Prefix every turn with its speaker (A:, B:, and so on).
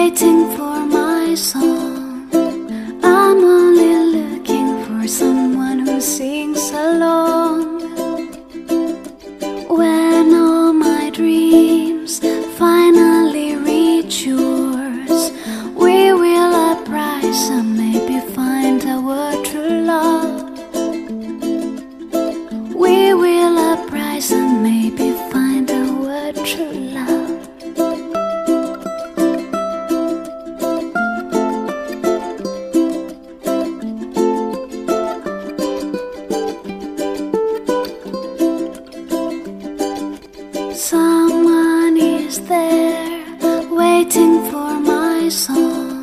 A: waiting for my song. I'm only looking for someone who sings along. When all my dreams finally reach yours, we will uprise and maybe find our true love. We will uprise and maybe find our true love. Someone is there waiting for my song.